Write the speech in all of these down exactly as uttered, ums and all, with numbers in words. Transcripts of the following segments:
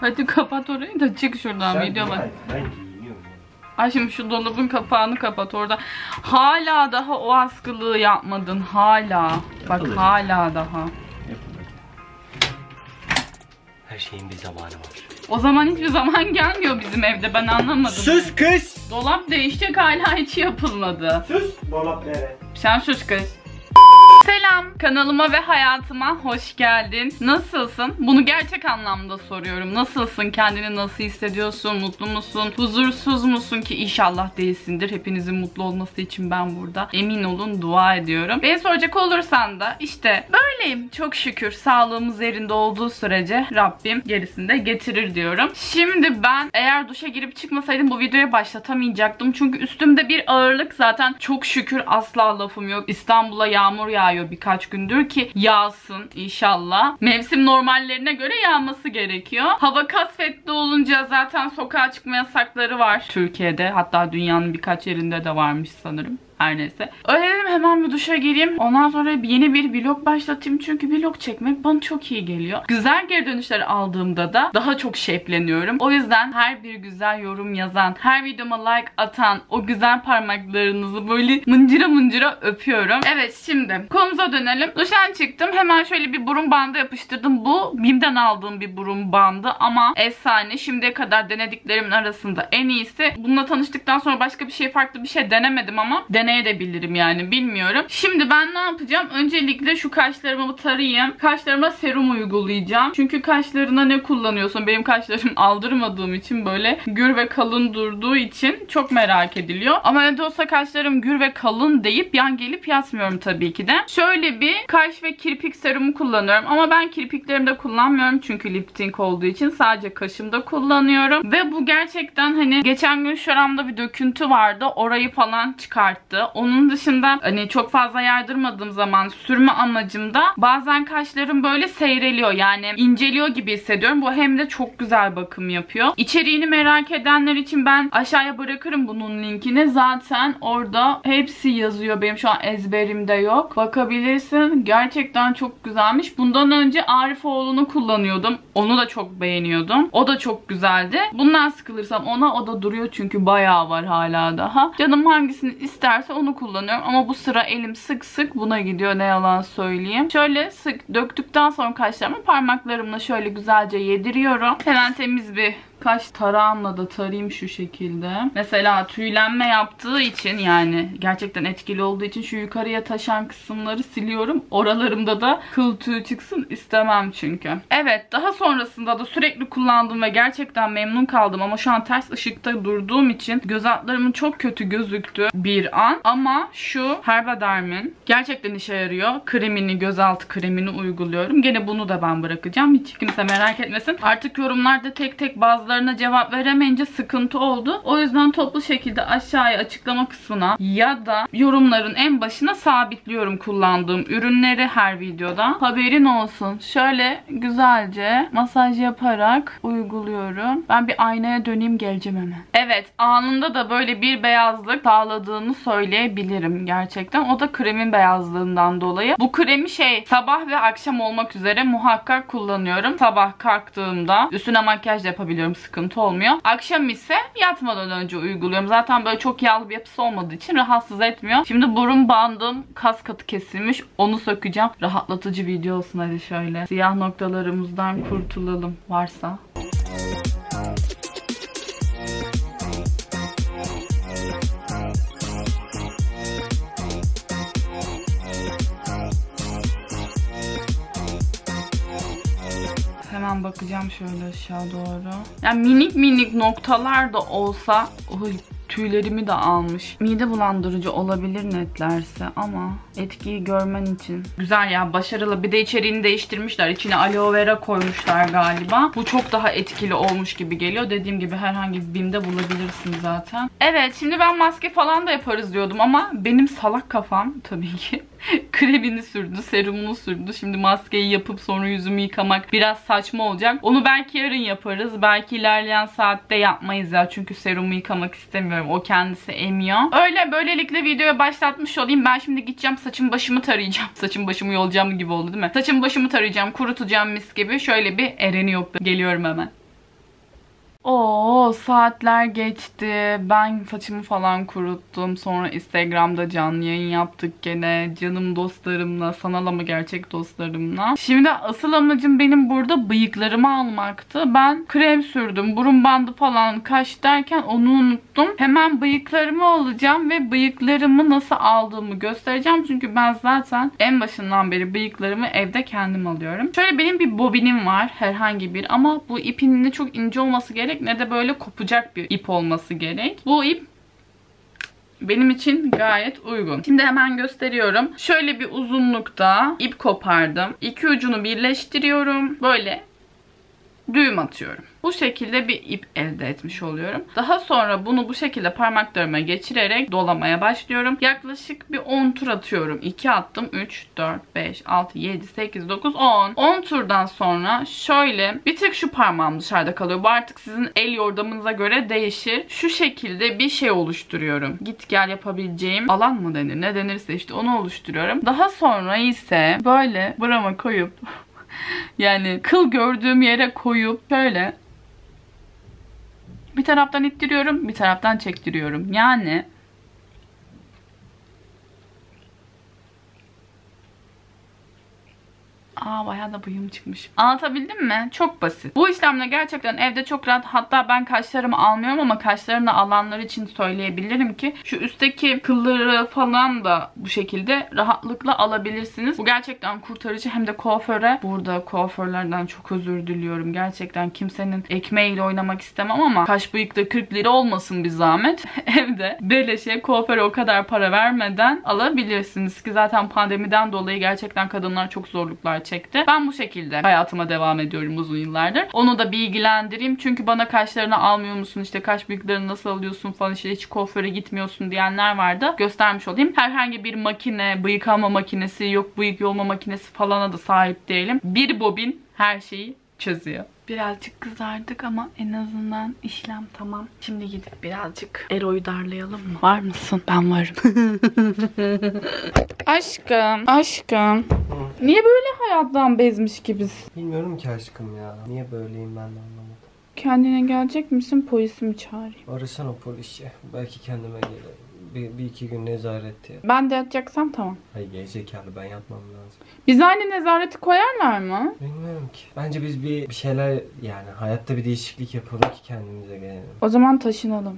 Hadi kapat orayı da çık şuradan. Sen video bak. Ben giyiniyorum. Ay şimdi şu dolabın kapağını kapat orada. Hala daha o askılığı yapmadın. Hala. Bak yapılır. Hala daha. Yapılır. Her şeyin bir zamanı var. O zaman hiçbir zaman gelmiyor bizim evde, ben anlamadım. Sus kız! Dolap değişecek, hala hiç yapılmadı. Sus! Dolap nere? Sen sus kız. Selam, kanalıma ve hayatıma hoş geldin. Nasılsın? Bunu gerçek anlamda soruyorum. Nasılsın? Kendini nasıl hissediyorsun? Mutlu musun? Huzursuz musun ki inşallah değilsindir. Hepinizin mutlu olması için ben burada. Emin olun, dua ediyorum. Beni soracak olursan da işte böyleyim. Çok şükür sağlığımız yerinde olduğu sürece Rabbim gerisini de getirir diyorum. Şimdi ben eğer duşa girip çıkmasaydım bu videoya başlatamayacaktım. Çünkü üstümde bir ağırlık, zaten çok şükür asla lafım yok. İstanbul'a yağmur yağıyor birkaç gündür ki yağsın inşallah. Mevsim normallerine göre yağması gerekiyor. Hava kasvetli olunca zaten sokağa çıkma yasakları var Türkiye'de. Hatta dünyanın birkaç yerinde de varmış sanırım. Her neyse. Öyle dedim, hemen bir duşa gireyim. Ondan sonra yeni bir vlog başlatayım. Çünkü vlog çekmek bana çok iyi geliyor. Güzel geri dönüşler aldığımda da daha çok şevkleniyorum. O yüzden her bir güzel yorum yazan, her videoma like atan o güzel parmaklarınızı böyle mıncıra mıncıra öpüyorum. Evet, şimdi konumuza dönelim. Duştan çıktım. Hemen şöyle bir burun bandı yapıştırdım. Bu BİM'den aldığım bir burun bandı ama efsane. Şimdiye kadar denediklerimin arasında en iyisi. Bununla tanıştıktan sonra başka bir şey, farklı bir şey denemedim ama deneyebilirim yani, bilmiyorum. Şimdi ben ne yapacağım? Öncelikle şu kaşlarımı tarayayım. Kaşlarıma serum uygulayacağım. Çünkü kaşlarına ne kullanıyorsun? Benim kaşlarım aldırmadığım için böyle gür ve kalın durduğu için çok merak ediliyor. Ama ne de olsa kaşlarım gür ve kalın deyip yan gelip yatmıyorum tabii ki de. Şöyle bir kaş ve kirpik serumu kullanıyorum. Ama ben kirpiklerimde kullanmıyorum. Çünkü lifting olduğu için sadece kaşımda kullanıyorum. Ve bu gerçekten hani geçen gün şuramda bir döküntü vardı. Orayı falan çıkarttı. Onun dışında hani çok fazla yardırmadığım zaman sürme amacımda bazen kaşlarım böyle seyreliyor, yani inceliyor gibi hissediyorum. Bu hem de çok güzel bakım yapıyor. İçeriğini merak edenler için ben aşağıya bırakırım bunun linkini. Zaten orada hepsi yazıyor. Benim şu an ezberimde yok. Bakabilirsin. Gerçekten çok güzelmiş. Bundan önce Arifoğlu'nu kullanıyordum. Onu da çok beğeniyordum. O da çok güzeldi. Bundan sıkılırsam ona, o da duruyor çünkü bayağı var hala daha. Canım hangisini isterse onu kullanıyorum ama bu sıra elim sık sık buna gidiyor, ne yalan söyleyeyim. Şöyle sık döktükten sonra kaşlarımı parmaklarımla şöyle güzelce yediriyorum. Hemen temiz bir kaş tarağımla da tarayayım şu şekilde. Mesela tüylenme yaptığı için, yani gerçekten etkili olduğu için şu yukarıya taşan kısımları siliyorum. Oralarımda da kıl tüy çıksın istemem çünkü. Evet, daha sonrasında da sürekli kullandım ve gerçekten memnun kaldım ama şu an ters ışıkta durduğum için göz altlarımın çok kötü gözüktü bir an. Ama şu Herbaderm'in gerçekten işe yarıyor. Kremini, gözaltı kremini uyguluyorum. Gene bunu da ben bırakacağım. Hiç kimse merak etmesin. Artık yorumlarda tek tek bazıları cevap veremeyince sıkıntı oldu. O yüzden toplu şekilde aşağıya açıklama kısmına ya da yorumların en başına sabitliyorum kullandığım ürünleri her videoda. Haberin olsun. Şöyle güzelce masaj yaparak uyguluyorum. Ben bir aynaya döneyim, geleceğim hemen. Evet, anında da böyle bir beyazlık sağladığını söyleyebilirim gerçekten. O da kremin beyazlığından dolayı. Bu kremi şey sabah ve akşam olmak üzere muhakkak kullanıyorum. Sabah kalktığımda üstüne makyaj da yapabiliyorum, sıkıntı olmuyor. Akşam ise yatmadan önce uyguluyorum. Zaten böyle çok yağlı bir yapısı olmadığı için rahatsız etmiyor. Şimdi burun bandım kas katı kesilmiş. Onu sökeceğim. Rahatlatıcı video olsun hadi şöyle. Siyah noktalarımızdan kurtulalım varsa. Hemen bakacağım şöyle aşağı doğru. Yani minik minik noktalar da olsa, oy, tüylerimi de almış. Mide bulandırıcı olabilir netlerse ama etkiyi görmen için güzel ya, başarılı. Bir de içeriğini değiştirmişler. İçine aloe vera koymuşlar galiba. Bu çok daha etkili olmuş gibi geliyor. Dediğim gibi herhangi bir BİM'de bulabilirsin zaten. Evet, şimdi ben maske falan da yaparız diyordum ama benim salak kafam tabii ki kremini sürdü, serumunu sürdü. Şimdi maskeyi yapıp sonra yüzümü yıkamak biraz saçma olacak. Onu belki yarın yaparız. Belki ilerleyen saatte yapmayız ya. Çünkü serumu yıkamak istemiyorum. O kendisi emiyor. Öyle, böylelikle videoya başlatmış olayım. Ben şimdi gideceğim, saçımı başımı tarayacağım. Saçımı başımı yolacağım gibi oldu değil mi? Saçımı başımı tarayacağım, kurutacağım mis gibi. Şöyle bir Eren'i yokla. Geliyorum hemen. Oo, saatler geçti. Ben saçımı falan kuruttum. Sonra Instagram'da canlı yayın yaptık gene. Canım dostlarımla, sanal ama gerçek dostlarımla. Şimdi asıl amacım benim burada bıyıklarımı almaktı. Ben krem sürdüm. Burun bandı falan kaş derken onu unuttum. Hemen bıyıklarımı alacağım ve bıyıklarımı nasıl aldığımı göstereceğim. Çünkü ben zaten en başından beri bıyıklarımı evde kendim alıyorum. Şöyle benim bir bobinim var. Herhangi bir, ama bu ipin ne çok ince olması gerek ne de böyle kopacak bir ip olması gerek. Bu ip benim için gayet uygun. Şimdi hemen gösteriyorum. Şöyle bir uzunlukta ip kopardım. İki ucunu birleştiriyorum. Böyle düğüm atıyorum. Bu şekilde bir ip elde etmiş oluyorum. Daha sonra bunu bu şekilde parmaklarıma geçirerek dolamaya başlıyorum. Yaklaşık bir on tur atıyorum. iki attım. üç, dört, beş, altı, yedi, sekiz, dokuz, on. on turdan sonra şöyle bir tek şu parmağım dışarıda kalıyor. Bu artık sizin el yordamınıza göre değişir. Şu şekilde bir şey oluşturuyorum. Git gel yapabileceğim alan mı denir? Ne denirse işte onu oluşturuyorum. Daha sonra ise böyle burama koyup yani kıl gördüğüm yere koyup şöyle bir taraftan ittiriyorum, bir taraftan çektiriyorum. Yani Aa, bayağı da bıyığım çıkmış. Anlatabildim mi? Çok basit. Bu işlemle gerçekten evde çok rahat. Hatta ben kaşlarımı almıyorum ama kaşlarını alanlar için söyleyebilirim ki şu üstteki kılları falan da bu şekilde rahatlıkla alabilirsiniz. Bu gerçekten kurtarıcı, hem de kuaföre. Burada kuaförlerden çok özür diliyorum. Gerçekten kimsenin ekmeğiyle oynamak istemem ama kaş bıyıkta kırk lira olmasın bir zahmet. Evde beleşe kuaföre o kadar para vermeden alabilirsiniz ki zaten pandemiden dolayı gerçekten kadınlar çok zorluklar çekti. Ben bu şekilde hayatıma devam ediyorum uzun yıllardır. Onu da bilgilendireyim. Çünkü bana kaşlarını almıyor musun, işte kaş bıyıklarını nasıl alıyorsun falan, işte hiç kuaföre gitmiyorsun diyenler vardı. Göstermiş olayım. Herhangi bir makine, bıyık alma makinesi, yok bıyık yolma makinesi falana da sahip değilim. Bir bobin her şeyi çözüyor. Birazcık kızardık ama en azından işlem tamam. Şimdi gidip birazcık Ero'yu darlayalım mı? Var mısın? Ben varım. Aşkım, aşkım. Niye böyle hayattan bezmiş gibisin? Bilmiyorum ki aşkım ya. Niye böyleyim ben de anlamadım. Kendine gelecek misin? Polisi mi çağırayım? Arasana polisi. Belki kendime gelirim. Bir, bir iki gün nezarette. Ben de yatacaksam tamam. Hayır, gerizekalı, ben yatmam lazım. Biz aynı nezareti koyarlar mı? Bilmiyorum ki. Bence biz bir, bir şeyler, yani hayatta bir değişiklik yapalım ki kendimize gelelim. O zaman taşınalım.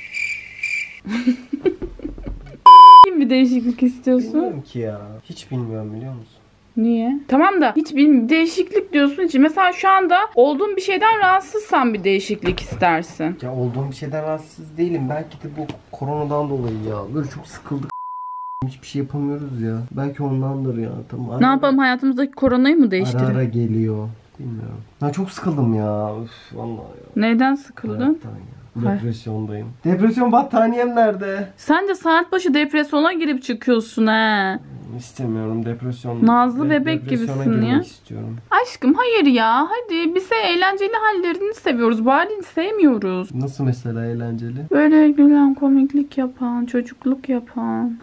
Bir değişiklik istiyorsun? Bilmiyorum ki ya. Hiç bilmiyorum, biliyor musun? Niye? Tamam da hiç bir değişiklik diyorsun için. Mesela şu anda olduğun bir şeyden rahatsızsan bir değişiklik istersin. Ya olduğum bir şeyden rahatsız değilim. Belki de bu koronadan dolayı ya. Böyle çok sıkıldık. Hiçbir şey yapamıyoruz ya. Belki ondandır ya. Tamam. Ara Ne yapalım, hayatımızdaki koronayı mı değiştirelim? Ara ara geliyor. Bilmiyorum. Ya çok sıkıldım ya. Üf, vallahi ya. Neyden sıkıldın? Hayattan ya. Depresyondayım. Depresyon battaniyem nerede? Sen de saat başı depresyona girip çıkıyorsun he. İstemiyorum depresyon. Nazlı de, bebek gibisin ya. istiyorum. Aşkım hayır ya. Hadi bize eğlenceli hallerini seviyoruz. Bu halini sevmiyoruz. Nasıl mesela eğlenceli? Böyle gülen, komiklik yapan, çocukluk yapan.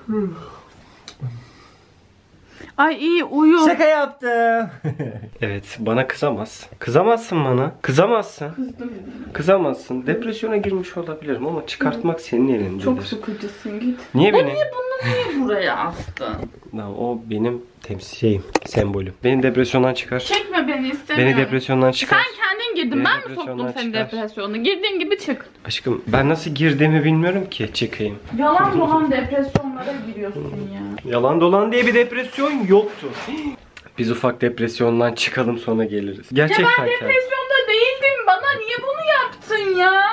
Ay iyi uyu. Şaka yaptım. Evet, bana kızamaz. Kızamazsın bana. Kızamazsın. Kızdım. Kızamazsın. Depresyona girmiş olabilirim ama çıkartmak senin elindedir. Çok sıkıcısın, git. Niye beni? Niye bunu niye buraya astın? Tamam, o benim temsil şeyim, sembolüm. Beni depresyondan çıkar. Çekme beni, istemiyorum. Beni depresyondan çıkar. Sen kendin girdin. Beni Ben mi depresyondan soktum seni çıkar. depresyona? Girdiğin gibi çık. Aşkım, ben nasıl girdiğimi bilmiyorum ki çıkayım. Yalan dolan depresyonlara giriyorsun ya. Yalan dolan diye bir depresyon yoktu. Biz ufak depresyondan çıkalım, sonra geliriz. Gerçekten. Ya ben depresyonda değildim. Bana niye bunu yaptın ya?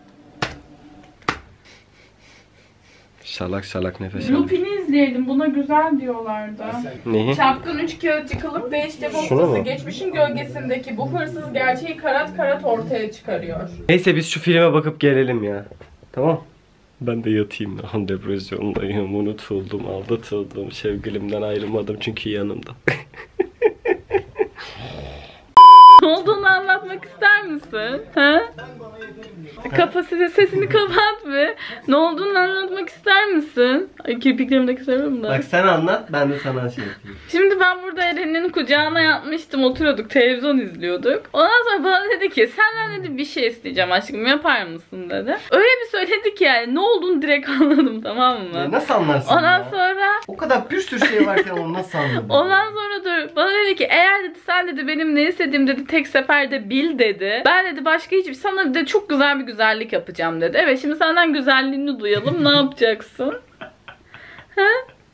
Şalak şalak nefes aldım. Lupin'i izleyelim. Buna güzel diyorlardı. Neyi? Çapkın üç kağıtçı kılık değiştirme Şuna ustası. mı? Geçmişin gölgesindeki bu hırsız gerçeği karat karat ortaya çıkarıyor. Neyse biz şu filme bakıp gelelim ya. Tamam. Ben de yatayım. Lan depresyondayım. Unutuldum, aldatıldım. Sevgilimden ayrılmadım çünkü yanımda. Ne olduğunu anlatmak ister misin? Ha? Kapasite sesini kapat be. Ne olduğunu anlatmak ister misin? Ay, kirpiklerimdeki seviyorum da. Bak sen anlat, ben de sana şey yapayım. Şimdi ben burada Eren'in kucağına yatmıştım, oturuyorduk, televizyon izliyorduk. Ondan sonra bana dedi ki senden dedi bir şey isteyeceğim aşkım, yapar mısın dedi. Öyle bir söyledi ki yani ne olduğunu direkt anladım, tamam mı? Ya nasıl anlarsın Ondan ya? sonra O kadar bir sürü şey varken onu nasıl anladın? Ondan sonra dur bana dedi ki eğer dedi sen dedi benim ne istediğim dedi tek seferde bil dedi. Ben dedi başka hiçbir sana dedi çok güzel bir güzellik yapacağım dedi. Evet, şimdi senden güzelliğini duyalım. Ne yapacaksın? Ha?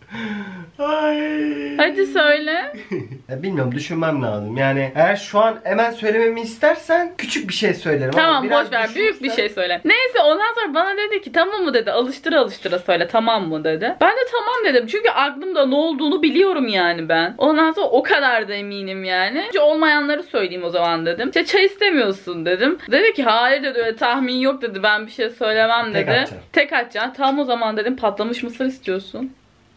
Ay. Hadi söyle. Ya bilmiyorum, düşünmem lazım. Yani eğer şu an hemen söylememi istersen küçük bir şey söylerim. Tamam, ama biraz boş ver, düşünürsen... büyük bir şey söyle. Neyse, ondan sonra bana dedi ki tamam mı dedi, alıştıra alıştıra söyle, tamam mı dedi. Ben de tamam dedim çünkü aklımda ne olduğunu biliyorum yani ben. Ondan sonra o kadar da eminim yani. Önce olmayanları söyleyeyim o zaman dedim. İşte çay istemiyorsun dedim. Dedi ki hayır dedi, öyle tahmin yok dedi, ben bir şey söylemem dedi. Tek atacaksın. Tek atacaksın. Tamam o zaman dedim, patlamış mısır istiyorsun.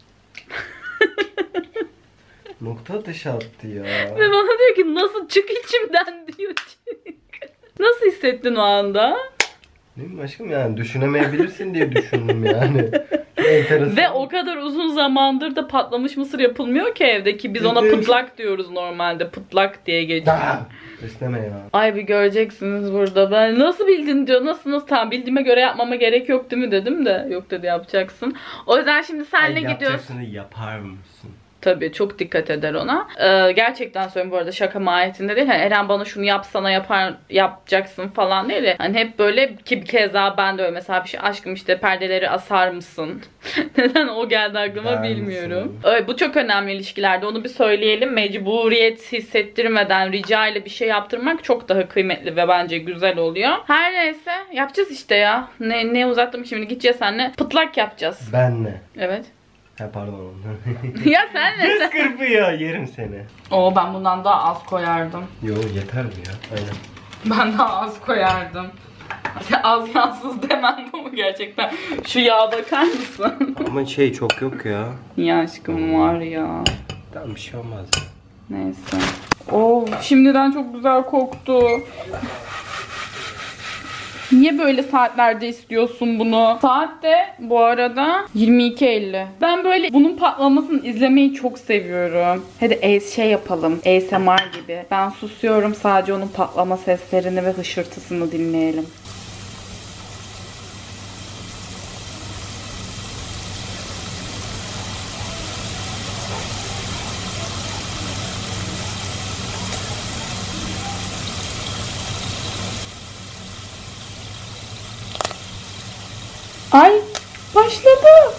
Nokta atışı attı ya. Ve bana diyor ki nasıl, çık içimden diyor. Nasıl hissettin o anda? Ne bileyim aşkım, yani düşünemeyebilirsin diye düşündüm yani. Enteresan. Ve o kadar uzun zamandır da patlamış mısır yapılmıyor ki evdeki. Biz ona pıtlak diyoruz normalde. Pıtlak diye geçiyor. İsteme ya. Ay bir göreceksiniz burada. Ben nasıl bildin diyor. Nasıl nasıl, tamam bildiğime göre yapmama gerek yok değil mi dedim de. Yok dedi, yapacaksın. O yüzden şimdi senle gidiyoruz. Yapacaksın, yapar mısın? Tabii çok dikkat eder ona. Ee, gerçekten söylüyorum bu arada, şaka mahiyetinde değil. Hani Eren bana şunu yapsana yapar yapacaksın falan değil de. Hani hep böyle ki bir kez daha ben de öyle mesela bir şey, aşkım işte perdeleri asar mısın? Neden o geldi aklıma Der bilmiyorum. Öyle, bu çok önemli ilişkilerde, onu bir söyleyelim. Mecburiyet hissettirmeden rica ile bir şey yaptırmak çok daha kıymetli ve bence güzel oluyor. Her neyse yapacağız işte ya. Ne, ne uzattım şimdi, gideceğiz seninle. Pıtlak yapacağız. Benle. Evet. Ha pardon. Ya sen ne? Göz kırpıyor, yerim seni. Oo, ben bundan daha az koyardım. Yo yeter mi ya? Aynen. Ben daha az koyardım. Az yağsız demem bu mu gerçekten? Şu yağa bakar mısın? Ama şey çok yok ya. Ya aşkım var ya. Tamam, bir şey olmaz. Neyse. Oo, şimdiden çok güzel koktu. Niye böyle saatlerde istiyorsun bunu? Saat de bu arada yirmi iki elli. Ben böyle bunun patlamasını izlemeyi çok seviyorum. Hadi şey yapalım. A S M R gibi. Ben susuyorum, sadece onun patlama seslerini ve hışırtısını dinleyelim. Ay başladı.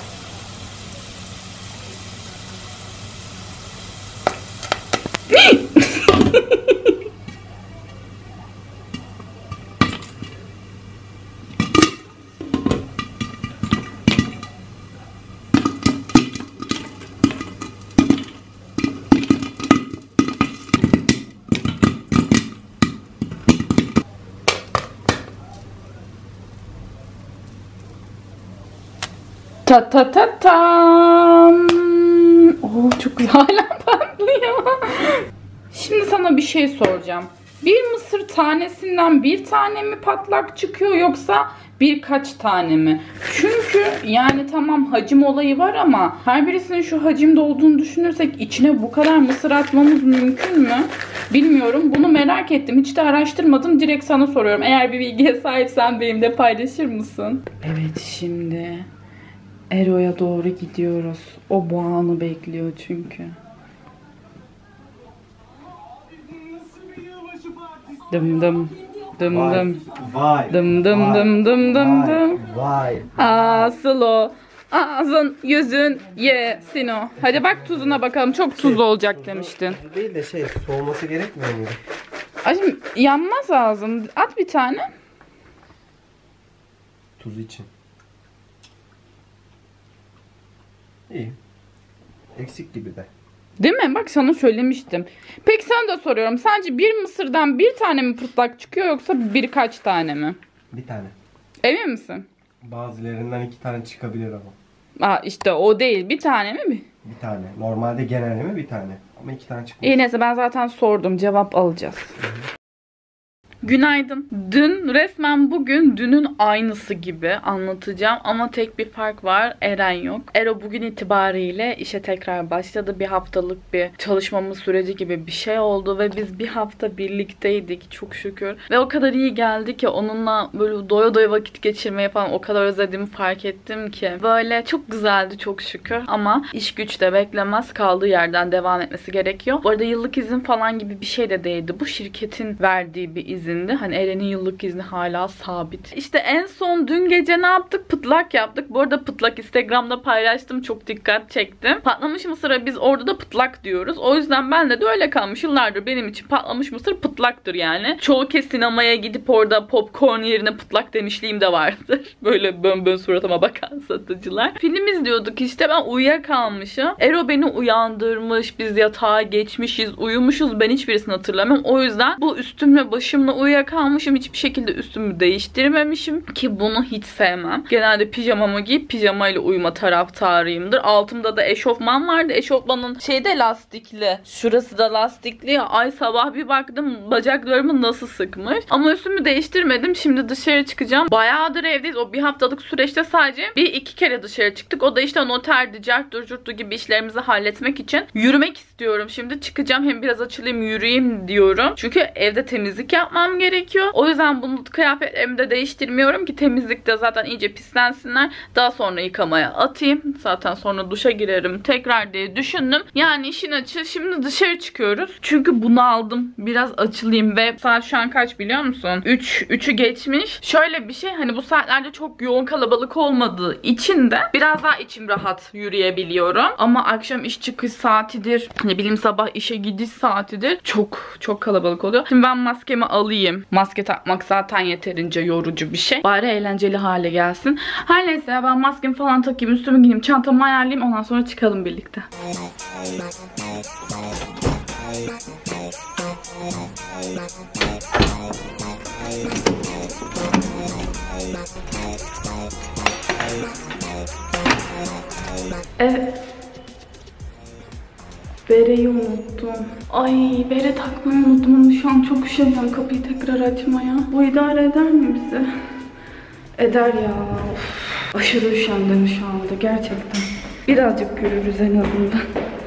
Ta ta ta tam. Oo, çok güzel, hala patlıyor. Şimdi sana bir şey soracağım. Bir mısır tanesinden bir tane mi patlak çıkıyor yoksa birkaç tane mi? Çünkü yani tamam hacim olayı var ama her birisinin şu hacimde olduğunu düşünürsek içine bu kadar mısır atmamız mümkün mü? Bilmiyorum. Bunu merak ettim. Hiç de araştırmadım. Direkt sana soruyorum. Eğer bir bilgiye sahipsen benimle paylaşır mısın? Evet, şimdi Ero'ya doğru gidiyoruz. O bu anı bekliyor çünkü. Dım dım. Dım Vay, dım. Vay. Dım dım vay, dım dım dım vay, dım. Vay. Asıl o. Ağzın, yüzün, yesin o. Hadi bak tuzuna bakalım. Çok tuzlu olacak demiştin. Değil de şey, soğuması gerekmiyor mu? Acım yanmaz ağzın. At bir tane. Tuz için. İyi. Eksik gibi de. Değil mi? Bak sana söylemiştim. Peki sana da soruyorum. Sence bir mısırdan bir tane mi pırtlak çıkıyor yoksa birkaç tane mi? Bir tane. Emin misin? Bazılarından iki tane çıkabilir ama. Aa işte o değil. Bir tane mi? Bir tane. Normalde genelde bir tane. Ama iki tane çıkıyor. İyi neyse, ben zaten sordum. Cevap alacağız. Günaydın. Dün resmen bugün dünün aynısı gibi anlatacağım ama tek bir fark var. Eren yok. Ero bugün itibariyle işe tekrar başladı. Bir haftalık bir çalışmamız süreci gibi bir şey oldu ve biz bir hafta birlikteydik çok şükür. Ve o kadar iyi geldi ki onunla böyle doya doya vakit geçirmeyi falan o kadar özlediğimi fark ettim ki. Böyle çok güzeldi çok şükür ama iş güç de beklemez. Kaldığı yerden devam etmesi gerekiyor. Bu arada yıllık izin falan gibi bir şey de değildi. Bu şirketin verdiği bir izindi. Hani Eren'in yıllık izni hala sabit. İşte en son dün gece ne yaptık? Pıtlak yaptık. Bu arada pıtlak Instagram'da paylaştım. Çok dikkat çektim. Patlamış mısıra biz orada da pıtlak diyoruz. O yüzden bende de öyle kalmış. Yıllardır benim için patlamış mısır pıtlaktır yani. Çoğu kez sinemaya gidip orada popcorn yerine pıtlak demişliğim de vardır. Böyle bön bön suratıma bakan satıcılar. Film izliyorduk işte. Ben uyuyakalmışım. Ero beni uyandırmış. Biz yatağa geçmişiz. Uyumuşuz. Ben hiçbirisini hatırlamıyorum. O yüzden bu üstümle başımla uyuyakalmışım. Hiçbir şekilde üstümü değiştirmemişim. Ki bunu hiç sevmem. Genelde pijamamı giyip pijamayla uyuma taraftarıyımdır. Altımda da eşofman vardı. Eşofmanın şeyde lastikli. Şurası da lastikli. Ay sabah bir baktım bacaklarımı nasıl sıkmış. Ama üstümü değiştirmedim. Şimdi dışarı çıkacağım. Bayağıdır evdeyiz. O bir haftalık süreçte sadece bir iki kere dışarı çıktık. O da işte noterdi, carttur, curttu gibi işlerimizi halletmek için yürümek istiyorum. Şimdi çıkacağım. Hem biraz açılayım, yürüyeyim diyorum. Çünkü evde temizlik yapmam gerekiyor. O yüzden bunu kıyafetlerimi de değiştirmiyorum ki temizlikte zaten iyice pislensinler. Daha sonra yıkamaya atayım. Zaten sonra duşa girerim tekrar diye düşündüm. Yani işin açığı şimdi dışarı çıkıyoruz. Çünkü bunu aldım. Biraz açılayım ve saat şu an kaç biliyor musun? üç, üçü geçmiş. Şöyle bir şey hani bu saatlerde çok yoğun kalabalık olmadığı için de biraz daha içim rahat yürüyebiliyorum. Ama akşam iş çıkış saatidir. Ne bileyim sabah işe gidiş saatidir. Çok çok kalabalık oluyor. Şimdi ben maskemi alayım. Maske takmak zaten yeterince yorucu bir şey. Bari eğlenceli hale gelsin. Her neyse ya ben maskemi falan takayım. Üstümü giyeyim. Çantamı ayarlayayım. Ondan sonra çıkalım birlikte. Evet. Bereyi unuttum. Ay bere takmayı unuttum. Şu an çok üşeniyorum kapıyı tekrar açmaya. Bu idare eder mi bizi? Eder ya. Of. Aşırı üşendim şu anda gerçekten. Birazcık yürürüz en azından.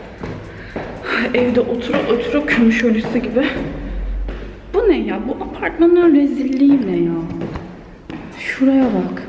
Evde otura otura kömüş ölüsü gibi. Bu ne ya? Bu apartmanın rezilliği ne ya? Şuraya bak.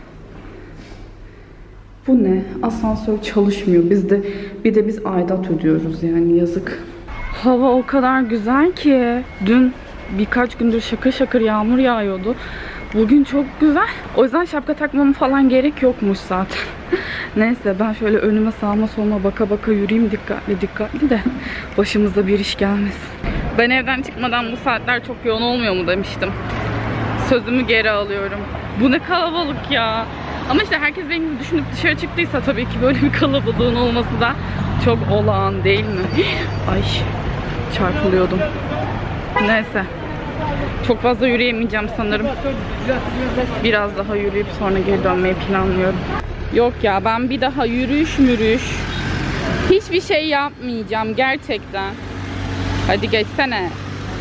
Bu ne? Asansör çalışmıyor. Biz de bir de biz aidat ödüyoruz yani yazık. Hava o kadar güzel ki. Dün birkaç gündür şakır şakır yağmur yağıyordu. Bugün çok güzel. O yüzden şapka takmam falan gerek yokmuş zaten. Neyse ben şöyle önüme sağıma soluma baka baka yürüyeyim dikkatli dikkatli de başımıza bir iş gelmesin. Ben evden çıkmadan bu saatler çok yoğun olmuyor mu demiştim. Sözümü geri alıyorum. Bu ne kalabalık ya. Ama işte herkes benim gibi düşünüp dışarı çıktıysa tabii ki böyle bir kalabalığın olması da çok olağan değil mi? Ay çarpılıyordum. Neyse. Çok fazla yürüyemeyeceğim sanırım. Biraz daha yürüyüp sonra geri dönmeyi planlıyorum. Yok ya ben bir daha yürüyüş mürüyüş hiçbir şey yapmayacağım gerçekten. Hadi geçsene.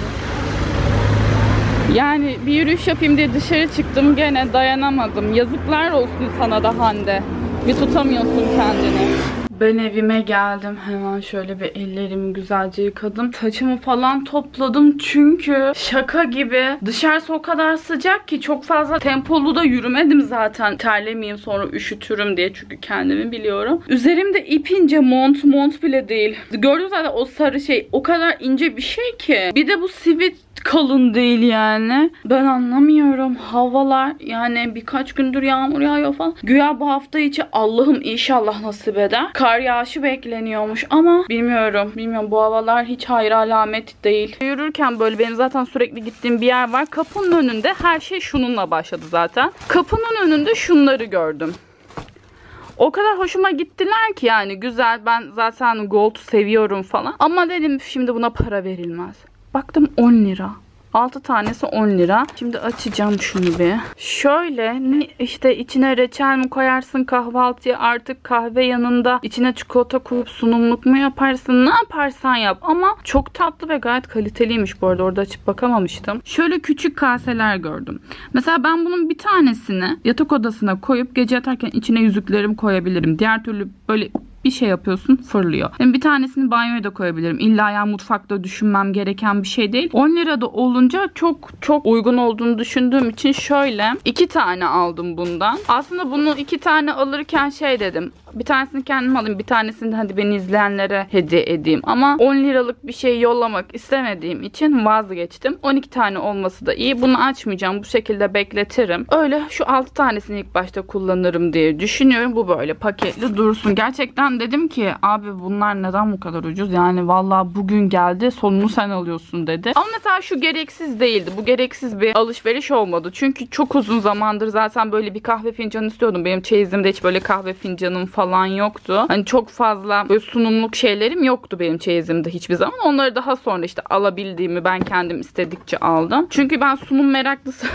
Yani bir yürüyüş yapayım diye dışarı çıktım gene dayanamadım. Yazıklar olsun sana da Hande. Bir tutamıyorsun kendini. Ben evime geldim. Hemen şöyle bir ellerimi güzelce yıkadım. Saçımı falan topladım çünkü şaka gibi. Dışarısı o kadar sıcak ki çok fazla tempolu da yürümedim zaten. Terlemeyeyim sonra üşütürüm diye çünkü kendimi biliyorum. Üzerimde ip ince mont mont bile değil. Gördüğünüz zaten o sarı şey o kadar ince bir şey ki. Bir de bu sivit kalın değil yani. Ben anlamıyorum. Havalar yani birkaç gündür yağmur yağıyor falan. Güya bu hafta içi Allah'ım inşallah nasip eder. Kar yağışı bekleniyormuş ama bilmiyorum. Bilmiyorum bu havalar hiç hayır alamet değil. Yürürken böyle benim zaten sürekli gittiğim bir yer var. Kapının önünde her şey şununla başladı zaten. Kapının önünde şunları gördüm. O kadar hoşuma gittiler ki yani güzel. Ben zaten gold seviyorum falan. Ama dedim şimdi buna para verilmez. Baktım on lira. altı tanesi on lira. Şimdi açacağım şunu bir. Şöyle işte içine reçel mi koyarsın kahvaltıya, artık kahve yanında içine çikolata koyup sunumluk mu yaparsın, ne yaparsan yap. Ama çok tatlı ve gayet kaliteliymiş bu arada. Orada açıp bakamamıştım. Şöyle küçük kaseler gördüm. Mesela ben bunun bir tanesini yatak odasına koyup gece yatarken içine yüzüklerimi koyabilirim. Diğer türlü böyle bir şey yapıyorsun, fırlıyor. Yani bir tanesini banyoya da koyabilirim. İlla yani mutfakta düşünmem gereken bir şey değil. on lirada olunca çok çok uygun olduğunu düşündüğüm için şöyle iki tane aldım bundan. Aslında bunu iki tane alırken şey dedim. Bir tanesini kendim alayım, bir tanesini de hadi beni izleyenlere hediye edeyim. Ama on liralık bir şey yollamak istemediğim için vazgeçtim. on iki tane olması da iyi. Bunu açmayacağım. Bu şekilde bekletirim. Öyle şu altı tanesini ilk başta kullanırım diye düşünüyorum. Bu böyle paketli dursun. Gerçekten dedim ki abi bunlar neden bu kadar ucuz? Yani vallahi bugün geldi, sonunu sen alıyorsun dedi. Ama mesela şu gereksiz değildi. Bu gereksiz bir alışveriş olmadı. Çünkü çok uzun zamandır zaten böyle bir kahve fincanı istiyordum. Benim çeyizimde hiç böyle kahve fincanım falan yoktu. Hani çok fazla böyle sunumluk şeylerim yoktu benim çeyizimde hiçbir zaman. Onları daha sonra işte alabildiğimi ben kendim istedikçe aldım. Çünkü ben sunum meraklısı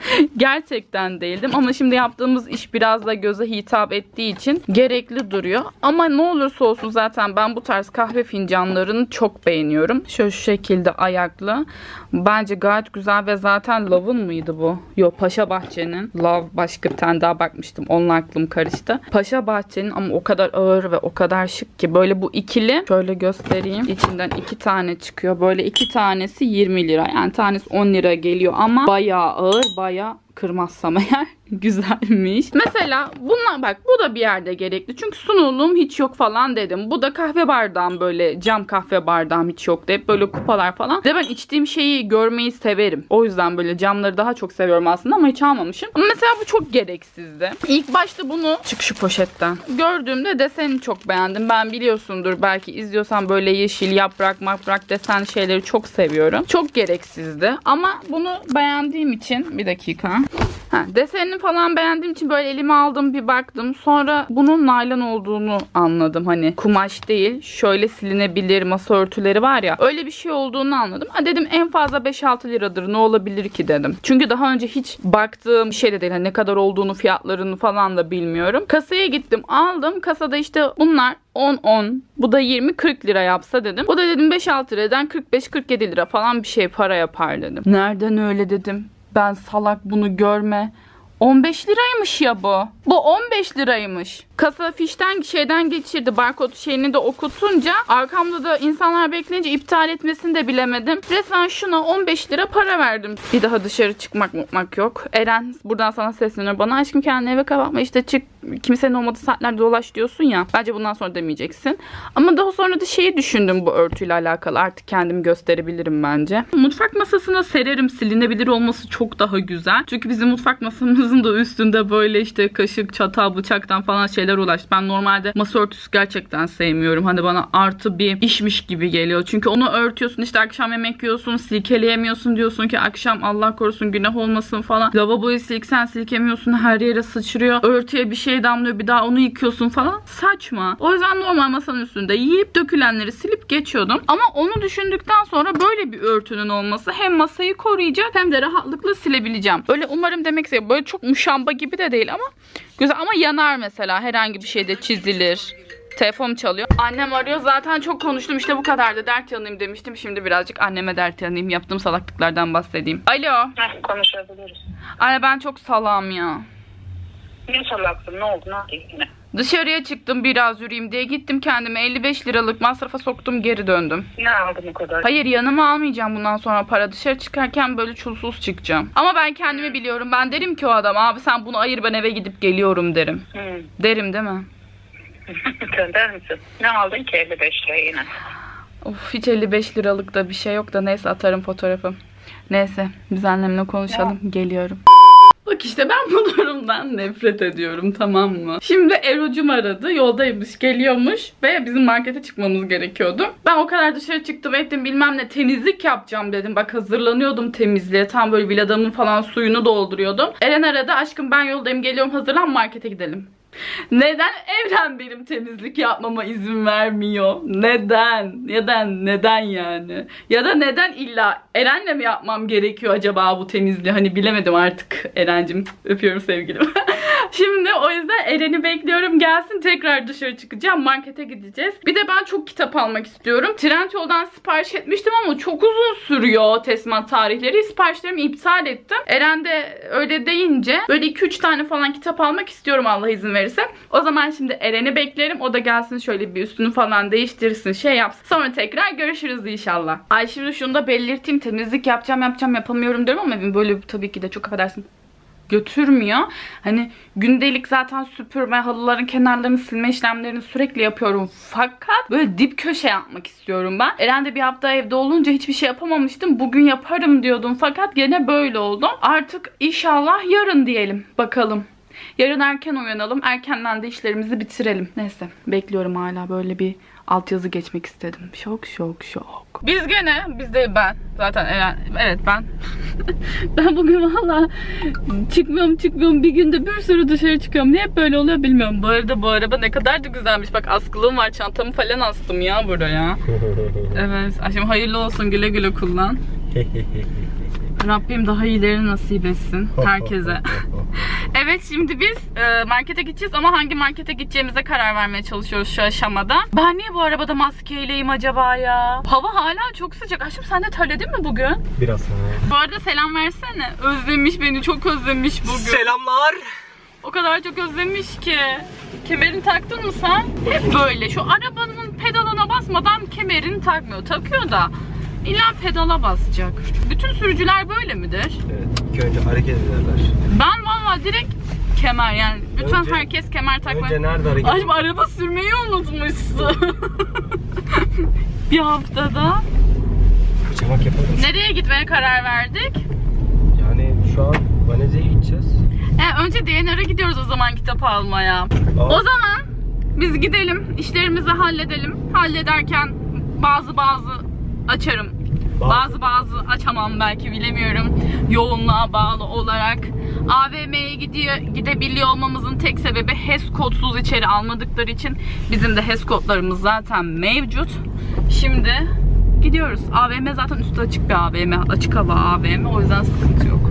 gerçekten değildim. Ama şimdi yaptığımız iş biraz da göze hitap ettiği için gerekli duruyor. Ama ne olursa olsun zaten ben bu tarz kahve fincanlarını çok beğeniyorum. Şöyle şu şekilde ayaklı. Bence gayet güzel ve zaten Love'ın mıydı bu? Yok, Paşa Bahçe'nin. Love başka bir tane daha bakmıştım. Onunla aklım karıştı. Paşa Bahçe'nin ama o kadar ağır ve o kadar şık ki. Böyle bu ikili. Şöyle göstereyim. İçinden iki tane çıkıyor. Böyle iki tanesi yirmi lira. Yani tanesi on lira geliyor ama bayağı ağır, bayağı kırmazsam eğer güzelmiş. Mesela bunlar bak, bu da bir yerde gerekli. Çünkü sunumluğum hiç yok falan dedim. Bu da kahve bardağım, böyle cam kahve bardağım hiç yoktu. Hep böyle kupalar falan. De ben içtiğim şeyi görmeyi severim. O yüzden böyle camları daha çok seviyorum aslında ama hiç almamışım. Ama mesela bu çok gereksizdi. İlk başta bunu çık şu poşetten gördüğümde desenini çok beğendim. Ben biliyorsundur belki, izliyorsan böyle yeşil yaprak maprak desen şeyleri çok seviyorum. Çok gereksizdi. Ama bunu beğendiğim için bir dakika. Ha, desenini falan beğendiğim için böyle elime aldım, bir baktım. Sonra bunun naylon olduğunu anladım. Hani kumaş değil. Şöyle silinebilir masa örtüleri var ya. Öyle bir şey olduğunu anladım. Ha dedim en fazla beş altı liradır. Ne olabilir ki dedim. Çünkü daha önce hiç baktığım bir şey de değil. Hani ne kadar olduğunu, fiyatlarını falan da bilmiyorum. Kasaya gittim, aldım. Kasada işte bunlar on on. Bu da yirmi kırk lira yapsa dedim. O da dedim beş altı liradan kırk beş kırk yedi lira falan bir şey para yapar dedim. Nereden öyle dedim. Ben salak bunu görme. on beş liraymış ya bu. Bu on beş liraymış. Kasa fişten şeyden geçirdi. Barkod şeyini de okutunca arkamda da insanlar bekleyince iptal etmesini de bilemedim. Resmen şuna on beş lira para verdim. Bir daha dışarı çıkmak mutmak yok. Eren buradan sana sesleniyor. Bana aşkım kendini eve kapatma işte, çık kimsenin olmadığı saatlerde dolaş diyorsun ya. Bence bundan sonra demeyeceksin. Ama daha sonra da şeyi düşündüm bu örtüyle alakalı. Artık kendimi gösterebilirim bence. Mutfak masasına sererim. Silinebilir olması çok daha güzel. Çünkü bizim mutfak masamızın da üstünde böyle işte kaşık, çatal, bıçaktan falan şeyler ulaştı. Ben normalde masa örtüsü gerçekten sevmiyorum. Hani bana artı bir işmiş gibi geliyor. Çünkü onu örtüyorsun, işte akşam yemek yiyorsun, silkeleyemiyorsun, diyorsun ki akşam Allah korusun günah olmasın falan. Lavaboyu silksen silkemiyorsun, her yere sıçrıyor. Örtüye bir şey damlıyor, bir daha onu yıkıyorsun falan. Saçma. O yüzden normal masanın üstünde yiyip dökülenleri silip geçiyordum. Ama onu düşündükten sonra böyle bir örtünün olması hem masayı koruyacak hem de rahatlıkla silebileceğim. Öyle umarım demek istiyorum. Böyle çok muşamba gibi de değil ama güzel. Ama yanar mesela. Herhangi bir şeyde çizilir. Telefon çalıyor. Annem arıyor. Zaten çok konuştum. İşte bu kadar da dert yanayım demiştim. Şimdi birazcık anneme dert yanayım. Yaptığım salaklıklardan bahsedeyim. Alo. Heh, konuşabiliriz. Anne ben çok salam ya. Ne salaksın? Ne oldu? Ne oldu yine? Dışarıya çıktım biraz yürüyeyim diye, gittim kendime elli beş liralık masrafa soktum, geri döndüm. Ne aldın o kadar? Hayır, yanıma almayacağım bundan sonra para. Dışarı çıkarken böyle çulsuz çıkacağım. Ama ben kendimi biliyorum. Ben derim ki o adam, abi sen bunu ayır ben eve gidip geliyorum derim. Hmm. Derim değil mi? Der misin? Ne aldın ki elli beş liraya yine? Of, hiç elli beş liralık da bir şey yok da neyse, atarım fotoğrafı. Neyse biz annemle konuşalım. Ya. Geliyorum. Bak işte ben bu durumdan nefret ediyorum, tamam mı? Şimdi Erocum aradı. Yoldaymış, geliyormuş ve bizim markete çıkmamız gerekiyordu. Ben o kadar dışarı çıktım ettim bilmem ne, temizlik yapacağım dedim. Bak hazırlanıyordum temizliğe. Tam böyle villadamın falan suyunu dolduruyordum. Eren aradı. Aşkım ben yoldayım, geliyorum, hazırlan markete gidelim. Neden Evren benim temizlik yapmama izin vermiyor? Neden? Neden? Neden yani? Ya da neden illa Eren'le mi yapmam gerekiyor acaba bu temizliği? Hani bilemedim artık Eren'cim. Öpüyorum sevgilim. Şimdi o yüzden Eren'i bekliyorum. Gelsin, tekrar dışarı çıkacağım. Markete gideceğiz. Bir de ben çok kitap almak istiyorum. Trendyol'dan sipariş etmiştim ama çok uzun sürüyor teslimat tarihleri. Siparişlerimi iptal ettim. Eren de öyle deyince böyle iki üç tane falan kitap almak istiyorum Allah izin verirse. O zaman şimdi Eren'i beklerim. O da gelsin, şöyle bir üstünü falan değiştirsin, şey yapsın. Sonra tekrar görüşürüz inşallah. Ay şimdi şunu da belirteyim. Temizlik yapacağım yapacağım yapamıyorum diyorum ama böyle tabii ki de çok affedersin götürmüyor. Hani gündelik zaten süpürme, halıların kenarlarını silme işlemlerini sürekli yapıyorum. Fakat böyle dip köşe yapmak istiyorum ben. Eren de bir hafta evde olunca hiçbir şey yapamamıştım. Bugün yaparım diyordum fakat gene böyle oldum. Artık inşallah yarın diyelim. Bakalım. Yarın erken uyanalım. Erkenden de işlerimizi bitirelim. Neyse. Bekliyorum hala. Böyle bir altyazı geçmek istedim. Şok şok şok. Biz gene, biz de ben. Zaten Eren, evet ben. Ben bugün valla çıkmıyorum çıkmıyorum. Bir günde bir sürü dışarı çıkıyorum. Niye hep böyle oluyor bilmiyorum. Bu arada bu araba ne kadar da güzelmiş. Bak askılığım var. Çantamı falan astım ya buraya. Evet. Şimdi hayırlı olsun. Güle güle kullan. Rabbim daha iyileri nasip etsin herkese. Evet, şimdi biz e, markete gideceğiz ama hangi markete gideceğimize karar vermeye çalışıyoruz şu aşamada. Ben niye bu arabada maskeyleyim acaba ya? Hava hala çok sıcak. Aşkım sen de terledin mi bugün? Biraz ha. Bu arada selam versene. Özlemiş beni, çok özlemiş bugün. Selamlar. O kadar çok özlemiş ki. Kemerini taktın mı sen? Hep böyle. Şu arabanın pedalına basmadan kemerini takmıyor. Takıyor da İlla pedala basacak. Bütün sürücüler böyle midir? Evet. İlk önce hareket ederler. Ben valla direkt kemer yani. Lütfen önce, herkes kemer takmayı. Önce nerede hareket Ay, araba sürmeyi unutmuşsun. Bir haftada. Kaçamak yaparız. Nereye gitmeye karar verdik? Yani şu an Vanezya'ya gideceğiz. E, önce D N R'a gidiyoruz o zaman kitap almaya. Aa. O zaman biz gidelim. İşlerimizi halledelim. Hallederken bazı bazı açarım. Bazı bazı açamam belki, bilemiyorum. Yoğunluğa bağlı olarak. A V M'ye gidiyor, gidebiliyor olmamızın tek sebebi H E S kodsuz içeri almadıkları için. Bizim de H E S kodlarımız zaten mevcut. Şimdi gidiyoruz. A V M zaten üstü açık bir A V M. Açık hava A V M. O yüzden sıkıntı yok.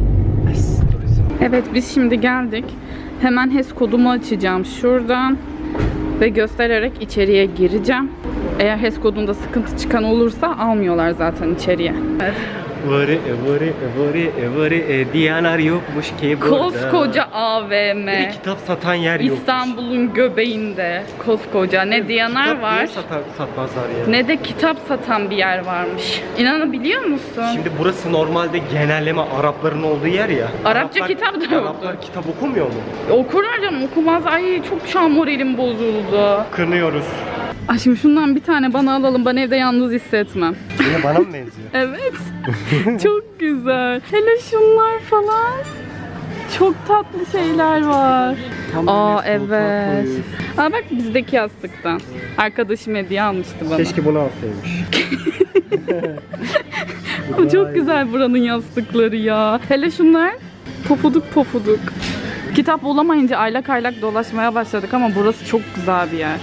Evet, biz şimdi geldik. Hemen H E S kodumu açacağım şuradan. Ve göstererek içeriye gireceğim. Eğer H E S kodunda sıkıntı çıkan olursa almıyorlar zaten içeriye. Evet. Vırı vırı vırı vırı diyenler yokmuş ki burada. Koskoca A V M. Bir kitap satan yer yokmuş. İstanbul'un göbeğinde koskoca. Ne diyenler kitap var. Satan, satmazlar ya. Ne de kitap satan bir yer varmış. İnanabiliyor musun? Şimdi burası normalde genelleme Arapların olduğu yer ya. Arapça Araplar, kitap da yok. Araplar kitap okumuyor mu? Okurlar canım, okumaz. Ay çok şu an moralim bozuldu. Kınıyoruz. Ay şimdi şundan bir tane bana alalım. Ben evde yalnız hissetmem. Yine bana mı benziyor? Evet. Çok güzel. Hele şunlar falan. Çok tatlı şeyler var. Tam Aa evet. Aa bak bizdeki yastıktan. Arkadaşım hediye almıştı bana. Keşke bunu alsaymış. Ama çok güzel buranın yastıkları ya. Hele şunlar pofuduk pofuduk. Kitap bulamayınca aylak aylak dolaşmaya başladık ama burası çok güzel bir yer.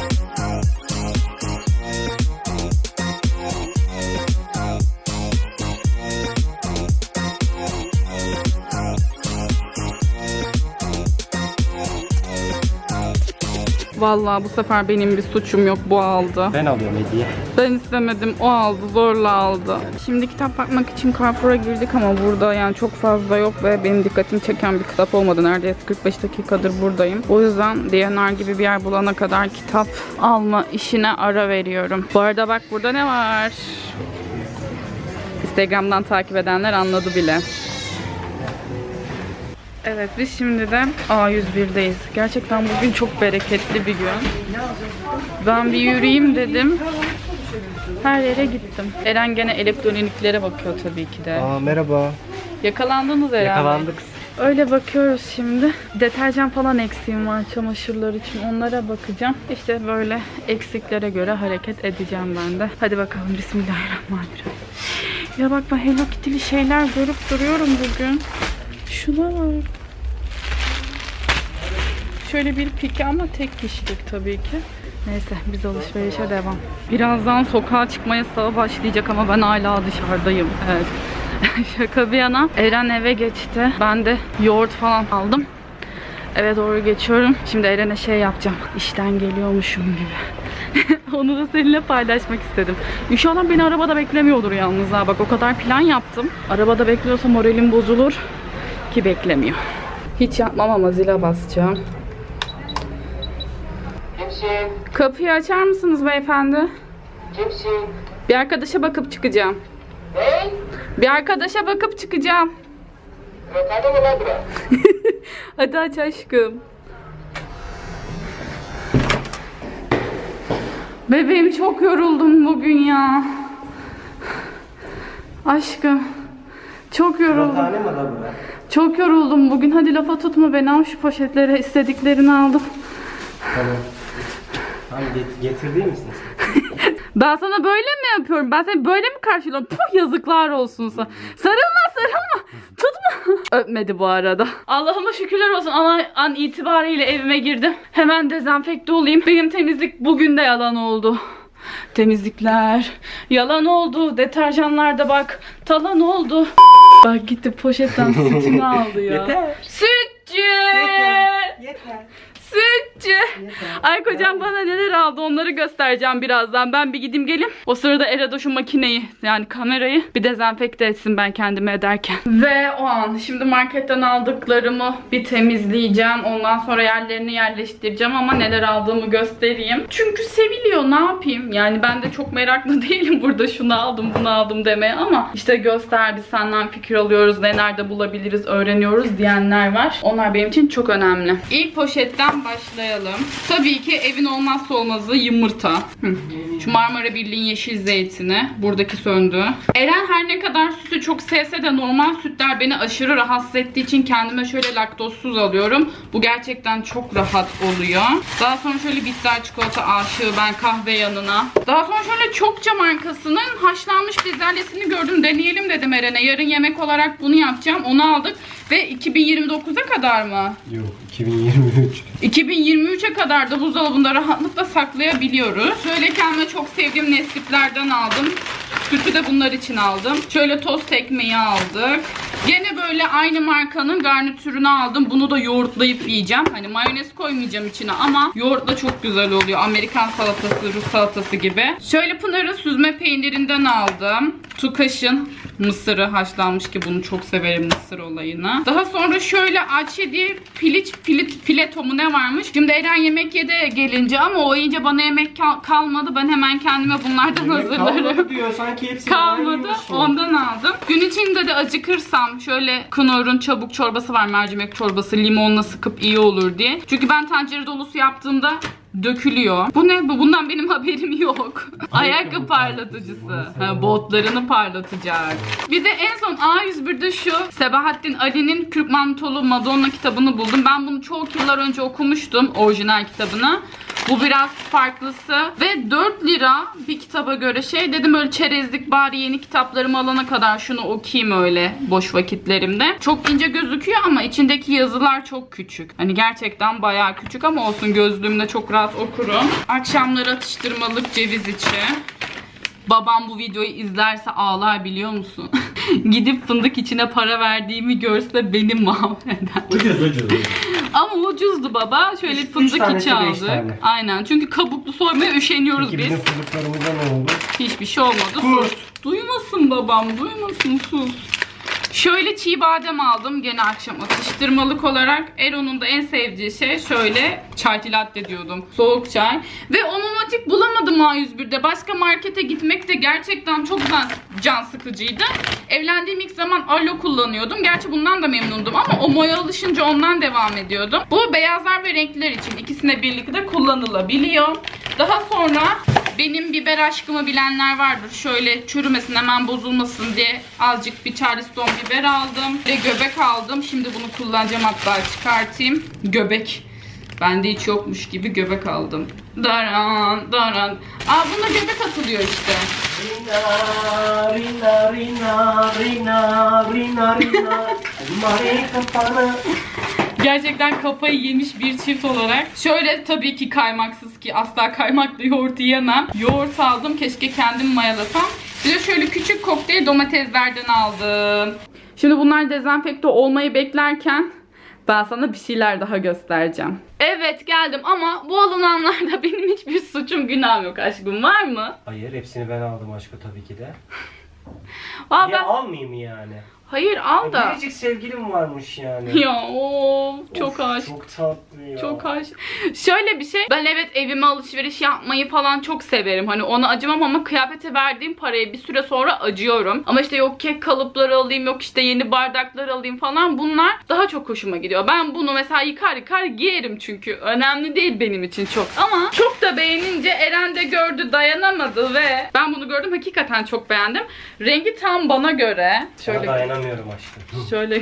Vallahi bu sefer benim bir suçum yok, bu aldı. Ben alıyorum hediye. Ben istemedim, o aldı, zorla aldı. Şimdi kitap bakmak için Carrefour'a girdik ama burada yani çok fazla yok ve benim dikkatimi çeken bir kitap olmadı. Neredeyse kırk beş dakikadır buradayım. O yüzden D N R gibi bir yer bulana kadar kitap alma işine ara veriyorum. Bu arada bak burada ne var? Instagram'dan takip edenler anladı bile. Evet, biz şimdi de A yüz bir'deyiz. Gerçekten bugün çok bereketli bir gün. Ben bir yürüyeyim dedim. Her yere gittim. Eren gene elektroniklere bakıyor tabii ki de. Aa merhaba. Yakalandınız herhalde. Yakalandık. Öyle bakıyoruz şimdi. Deterjan falan eksiğim var çamaşırlar için. Onlara bakacağım. İşte böyle eksiklere göre hareket edeceğim ben de. Hadi bakalım, bismillahirrahmanirrahim. Ya bak ben Hello Kitty'li şeyler görüp duruyorum bugün. Şuna bak. şöyle bir pike ama tek kişilik tabii ki. Neyse biz alışverişe devam. Birazdan sokağa çıkma yasağı başlayacak ama ben hala dışarıdayım. Evet. Şaka bir yana. Eren eve geçti. Ben de yoğurt falan aldım. Eve doğru geçiyorum. Şimdi Eren'e şey yapacağım. İşten geliyormuşum gibi. Onu da seninle paylaşmak istedim. İnşallah beni arabada beklemiyordur yalnız ha. Bak o kadar plan yaptım. Arabada bekliyorsa moralim bozulur. Ki beklemiyor. Hiç yapmam ama zile basacağım. Kimsin? Kapıyı açar mısınız beyefendi? Kimsin? Bir arkadaşa bakıp çıkacağım. Ne? Bir arkadaşa bakıp çıkacağım. Röterde mi lan bura? Hadi aç aşkım. Bebeğim çok yoruldum bugün ya. Aşkım. Çok yoruldum. Tane mi lan bura? Çok yoruldum bugün. Hadi lafa tutma beni. Al şu poşetlere. İstediklerini aldım. Tamam. Tamam get getirdi misin sen? Ben sana böyle mi yapıyorum? Ben seni böyle mi karşılıyorum? Puh, yazıklar olsun sana. Sarılma sarılma. Tutma. Öpmedi bu arada. Allah'ıma şükürler olsun. An, an itibariyle evime girdim. Hemen dezenfekte olayım. Benim temizlik bugün de yalan oldu. Temizlikler yalan oldu. Deterjanlar da bak talan oldu. Bak gitti poşetten sütünü aldı ya. Yeter. Sütçü. Yeter. Yeter. Sütçü. Ay kocam bana neler aldı onları göstereceğim birazdan. Ben bir gideyim geleyim. O sırada Erado şu makineyi yani kamerayı bir dezenfekte etsin ben kendime ederken. Ve o an şimdi marketten aldıklarımı bir temizleyeceğim. Ondan sonra yerlerini yerleştireceğim ama neler aldığımı göstereyim. Çünkü seviliyor ne yapayım. Yani ben de çok meraklı değilim burada şunu aldım bunu aldım demeye ama işte göster biz senden fikir alıyoruz. Ne nerede bulabiliriz öğreniyoruz diyenler var. Onlar benim için çok önemli. İlk poşetten başlayalım. Tabii ki evin olmazsa olmazı yumurta. Hı. Şu Marmara Birliği'nin yeşil zeytini. Buradaki söndü. Eren her ne kadar sütü çok sevse de normal sütler beni aşırı rahatsız ettiği için kendime şöyle laktozsuz alıyorum. Bu gerçekten çok rahat oluyor. Daha sonra şöyle bitter çikolata aşığı ben kahve yanına. Daha sonra şöyle Çokça markasının haşlanmış bezelyesini gördüm. Deneyelim dedim Eren'e. Yarın yemek olarak bunu yapacağım. Onu aldık. Ve iki bin yirmi dokuza kadar mı? Yok iki bin yirmi üç. iki bin yirmi üçe kadar da buzdolabında rahatlıkla saklayabiliyoruz. Şöyle kendime çok sevdiğim Nesquik'lerden aldım. Sütü de bunlar için aldım. Şöyle tost ekmeği aldık. Gene böyle aynı markanın garnitürünü aldım. Bunu da yoğurtlayıp yiyeceğim. Hani mayonez koymayacağım içine ama yoğurtla çok güzel oluyor. Amerikan salatası, Rus salatası gibi. Şöyle Pınar'ın süzme peynirinden aldım. Tukaş'ın mısırı haşlanmış ki bunu çok severim mısır olayını. Daha sonra şöyle Açedi piliç filet, fileto mu ne varmış? Şimdi Eren yemek yedi gelince ama o iyice bana yemek kal kalmadı. Ben hemen kendime bunlardan hazırlarım. Kalmadı diyor sanki hepsi kalmadı. Ondan aldım. Gün içinde de acıkırsam şöyle Knorr'un çabuk çorbası var. Mercimek çorbası limonla sıkıp iyi olur diye. Çünkü ben tencere dolusu yaptığımda dökülüyor. Bu ne? Bu bundan benim haberim yok. Ayakkabı parlatıcısı. Ha, botlarını parlatacak. Bir de en son A yüz bir'de şu Sebahattin Ali'nin Kürk Mantolu Madonna kitabını buldum. Ben bunu çok yıllar önce okumuştum. Orijinal kitabını. Bu biraz farklısı. Ve dört lira bir kitaba göre şey dedim öyle çerezlik bari yeni kitaplarımı alana kadar şunu okuyayım öyle boş vakitlerimde. Çok ince gözüküyor ama içindeki yazılar çok küçük. Hani gerçekten bayağı küçük ama olsun gözlüğümde çok rahat okurum. Akşamları atıştırmalık ceviz içi. Babam bu videoyu izlerse ağlar biliyor musun? Gidip fındık içine para verdiğimi görse beni mahveder. Ucuz ucuz. Ama ucuzdu baba. Şöyle Üç, fındık üç içi tanesi, aldık. Aynen. Çünkü kabuklu soymaya üşeniyoruz Peki biz. bizim fındıklarımıza ne oldu? Hiçbir şey olmadı. Kurt. Sus. Duymasın babam. Duymasın. Sus. Şöyle çiğ badem aldım gene akşam atıştırmalık olarak. Eron'un da en sevdiği şey şöyle çay latte diyordum. Soğuk çay. Ve onomatik bulamadım A yüz bir'de. Başka markete gitmek de gerçekten çok can, can sıkıcıydı. Evlendiğim ilk zaman Alo kullanıyordum. Gerçi bundan da memnundum ama o moya alışınca ondan devam ediyordum. Bu beyazlar ve renkler için ikisine birlikte kullanılabiliyor. Daha sonra benim biber aşkımı bilenler vardır. Şöyle çürümesin hemen bozulmasın diye azıcık bir Charleston biber aldım. Ve göbek aldım. Şimdi bunu kullanacağım hatta çıkartayım. Göbek. Bende hiç yokmuş gibi göbek aldım. Daran daran. Aa buna göbek atılıyor işte. Rina rina rina rina rina rina. Mari kafanı. Gerçekten kafayı yemiş bir çift olarak. Şöyle tabii ki kaymaksız ki asla kaymaklı yoğurt yiyemem. Yoğurt aldım. Keşke kendim mayalasam. Bir de şöyle küçük kokteyl domateslerden aldım. Şimdi bunlar dezenfekte olmayı beklerken ben sana bir şeyler daha göstereceğim. Evet geldim ama bu alınanlarda benim hiçbir suçum günahım yok aşkım, var mı? Hayır, hepsini ben aldım aşkım tabii ki de. Aa, Niye ben... almayayım yani? Hayır al da. Biricik sevgilim varmış yani. Ya o çok aşk. Çok tatlı ya. Çok aşk. Şöyle bir şey. Ben evet evime alışveriş yapmayı falan çok severim. Hani ona acımam ama kıyafete verdiğim parayı bir süre sonra acıyorum. Ama işte yok kek kalıpları alayım, yok işte yeni bardaklar alayım falan. Bunlar daha çok hoşuma gidiyor. Ben bunu mesela yıkar yıkar giyerim çünkü. Önemli değil benim için çok. Ama çok da beğenince Eren de gördü, dayanamadı ve ben bunu gördüm, hakikaten çok beğendim. Rengi tam bana göre. Şöyle dayanamıyorum aşkım. Şöyle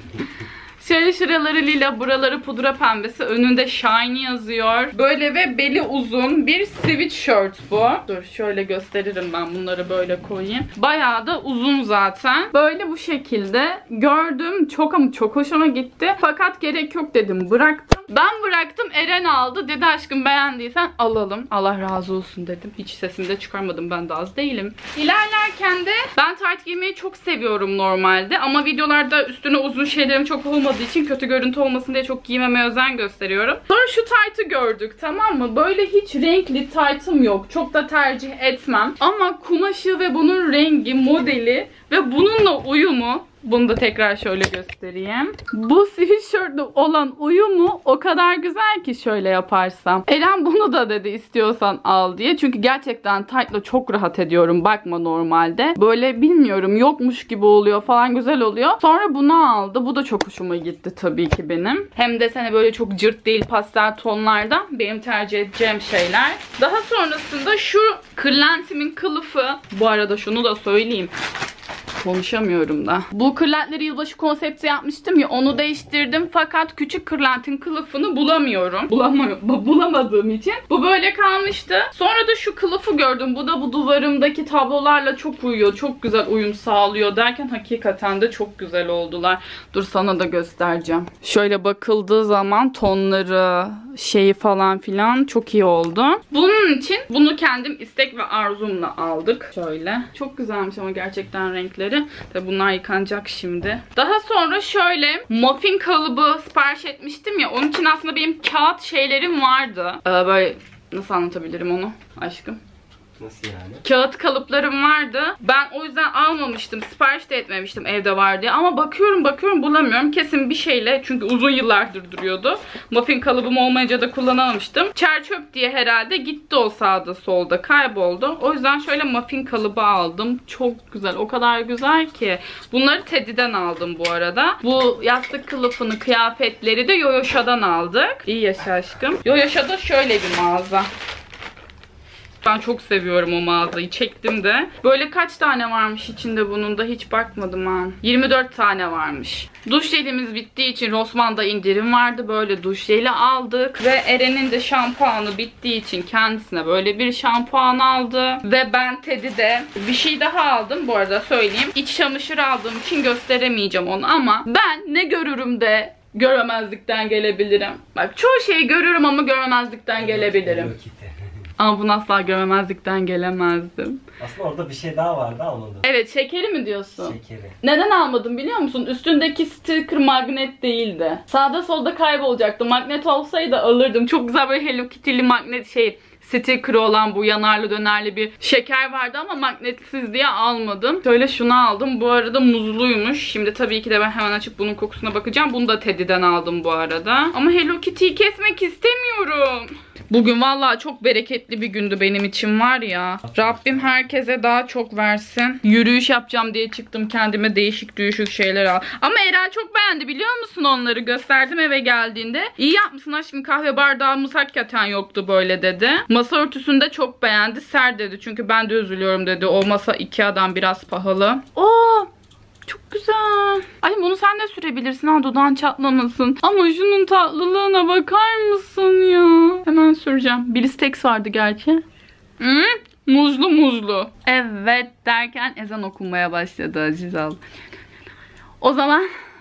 Şöyle şuraları lila, buraları pudra pembesi, önünde shiny yazıyor. Böyle ve beli uzun bir sweatshirt bu. Dur şöyle gösteririm, ben bunları böyle koyayım. Bayağı da uzun zaten. Böyle bu şekilde gördüm. Çok ama çok hoşuma gitti. Fakat gerek yok dedim, bıraktım. Ben bıraktım, Eren aldı. Dedi aşkım beğendiysen alalım. Allah razı olsun dedim. Hiç sesimi de çıkarmadım, ben de az değilim. İlerlerken de ben tayt giymeyi çok seviyorum normalde. Ama videolarda üstüne uzun şeylerim çok olmadı için kötü görüntü olmasın diye çok giymemeye özen gösteriyorum. Sonra şu taytı gördük, tamam mı? Böyle hiç renkli taytım yok. Çok da tercih etmem. Ama kumaşı ve bunun rengi, modeli ve bununla uyumu, bunu da tekrar şöyle göstereyim. Bu sweatshirtle olan uyumu o kadar güzel ki şöyle yaparsam. Eren bunu da dedi istiyorsan al diye. Çünkü gerçekten tight'la çok rahat ediyorum. Bakma normalde. Böyle bilmiyorum yokmuş gibi oluyor falan, güzel oluyor. Sonra bunu aldı. Bu da çok hoşuma gitti tabii ki benim. Hem de sene böyle çok cırt değil, pastel tonlarda benim tercih edeceğim şeyler. Daha sonrasında şu kırlentimin kılıfı. Bu arada şunu da söyleyeyim. Konuşamıyorum da. Bu kırlentleri yılbaşı konsepti yapmıştım ya, onu değiştirdim fakat küçük kırlentin kılıfını bulamıyorum. Bulamıyorum. Bulamadığım için bu böyle kalmıştı. Sonra da şu kılıfı gördüm. Bu da bu duvarımdaki tablolarla çok uyuyor. Çok güzel uyum sağlıyor derken hakikaten de çok güzel oldular. Dur sana da göstereceğim. Şöyle bakıldığı zaman tonları, şeyi falan filan çok iyi oldu. Bunun için bunu kendim istek ve arzumla aldık. Şöyle. Çok güzelmiş ama gerçekten renkleri. Tabi bunlar yıkanacak şimdi. Daha sonra şöyle muffin kalıbı sipariş etmiştim ya. Onun için aslında benim kağıt şeylerim vardı. Ee, böyle nasıl anlatabilirim onu aşkım? Nasıl yani? Kağıt kalıplarım vardı. Ben o yüzden almamıştım. Sipariş de etmemiştim evde var diye. Ama bakıyorum bakıyorum bulamıyorum. Kesin bir şeyle, çünkü uzun yıllardır duruyordu. Muffin kalıbım olmayınca da kullanamamıştım. Çer çöp diye herhalde gitti o sağda solda. Kayboldu. O yüzden şöyle muffin kalıbı aldım. Çok güzel. O kadar güzel ki. Bunları Teddy'den aldım bu arada. Bu yastık kılıfını, kıyafetleri de Yoyosha'dan aldık. İyi yaşa aşkım. Yoyosha'da şöyle bir mağaza. Ben çok seviyorum o mağazayı. Çektim de. Böyle kaç tane varmış içinde bunun da hiç bakmadım ha. yirmi dört tane varmış. Duş jelimiz bittiği için Rossmann'da indirim vardı. Böyle duş jeli aldık. Ve Eren'in de şampuanı bittiği için kendisine böyle bir şampuan aldı. Ve ben Teddy'de bir şey daha aldım. Bu arada söyleyeyim. İç çamaşır aldığım için gösteremeyeceğim onu ama ben ne görürüm de göremezlikten gelebilirim. Bak çoğu şeyi görürüm ama göremezlikten gelebilirim. Ama bunu asla göremezlikten gelemezdim. Aslında orada bir şey daha vardı, almadım. Evet, şekeri mi diyorsun? Şekeri. Neden almadım biliyor musun? Üstündeki sticker magnet değildi. Sağda solda kaybolacaktı. Magnet olsaydı alırdım. Çok güzel böyle Hello Kitty'li magnet şey... sticker olan bu yanarlı dönerli bir şeker vardı ama magnetsiz diye almadım. Şöyle şunu aldım. Bu arada muzluymuş. Şimdi tabii ki de ben hemen açıp bunun kokusuna bakacağım. Bunu da Teddy'den aldım bu arada. Ama Hello Kitty'yi kesmek istemiyorum. Bugün vallahi çok bereketli bir gündü benim için var ya. Rabbim herkese daha çok versin. Yürüyüş yapacağım diye çıktım kendime, değişik değişik şeyler al. Ama Eren çok beğendi biliyor musun onları? Gösterdim eve geldiğinde. İyi yapmışsın aşkım, kahve bardağımız hakikaten yoktu böyle dedi. Masa örtüsünü de çok beğendi. Ser dedi çünkü ben de üzülüyorum dedi. O masa Ikea'dan biraz pahalı. Oo! Çok güzel. Ay bunu sen de sürebilirsin ha, dudağın çatlamasın. Ama şunun tatlılığına bakar mısın ya? Hemen süreceğim. Blistex vardı gerçi. Hmm, muzlu muzlu. Evet derken ezan okunmaya başladı Aziz abla. O zaman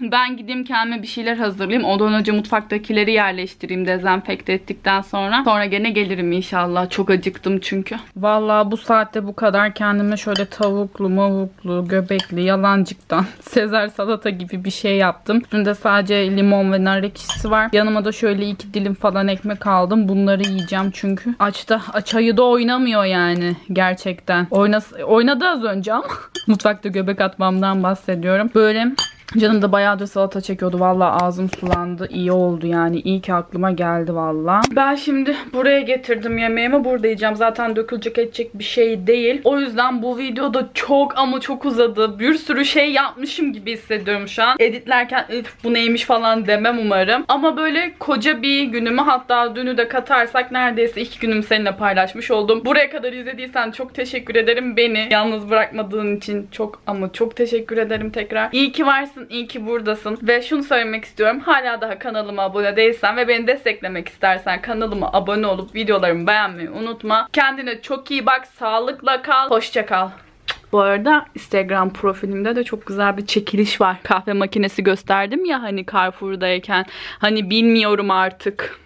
ben gideyim kendime bir şeyler hazırlayayım. Ondan önce mutfaktakileri yerleştireyim dezenfekte ettikten sonra. Sonra gene gelirim inşallah. Çok acıktım çünkü. Vallahi bu saatte bu kadar kendime şöyle tavuklu, mavuklu, göbekli, yalancıktan Sezar salata gibi bir şey yaptım. Üstünde sadece limon ve nar ekşisi var. Yanıma da şöyle iki dilim falan ekmek aldım. Bunları yiyeceğim çünkü. Açta, çayı da oynamıyor yani gerçekten. Oynas oynadı az önce ama mutfakta göbek atmamdan bahsediyorum. Böyle canım da bayağıdır salata çekiyordu. Vallahi ağzım sulandı. İyi oldu yani. İyi ki aklıma geldi vallahi. Ben şimdi buraya getirdim yemeğimi. Burada yiyeceğim. Zaten dökülecek edecek bir şey değil. O yüzden bu videoda çok ama çok uzadı. Bir sürü şey yapmışım gibi hissediyorum şu an. Editlerken bu neymiş falan demem umarım. Ama böyle koca bir günümü, hatta dünü de katarsak neredeyse iki günümü seninle paylaşmış oldum. Buraya kadar izlediysen çok teşekkür ederim. Beni yalnız bırakmadığın için çok ama çok teşekkür ederim tekrar. İyi ki varsın. İyi ki buradasın. Ve şunu söylemek istiyorum. Hala daha kanalıma abone değilsen ve beni desteklemek istersen kanalıma abone olup videolarımı beğenmeyi unutma. Kendine çok iyi bak. Sağlıkla kal. Hoşça kal. Bu arada Instagram profilimde de çok güzel bir çekiliş var. Kahve makinesi gösterdim ya hani Carrefour'dayken. Hani bilmiyorum artık.